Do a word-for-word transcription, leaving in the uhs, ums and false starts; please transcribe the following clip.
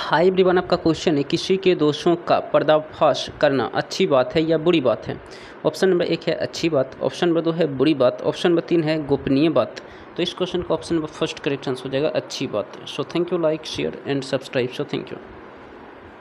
Hi everyone, आपका question है किसी के दोषों का पर्दाफाश करना अच्छी बात है या बुरी बात है। ऑप्शन नंबर एक है अच्छी बात, ऑप्शन नंबर दो है बुरी बात, ऑप्शन नंबर तीन है गोपनीय बात। तो इस क्वेश्चन का option number first correct answer हो जाएगा अच्छी बात। So thank you, like share and subscribe. So thank you.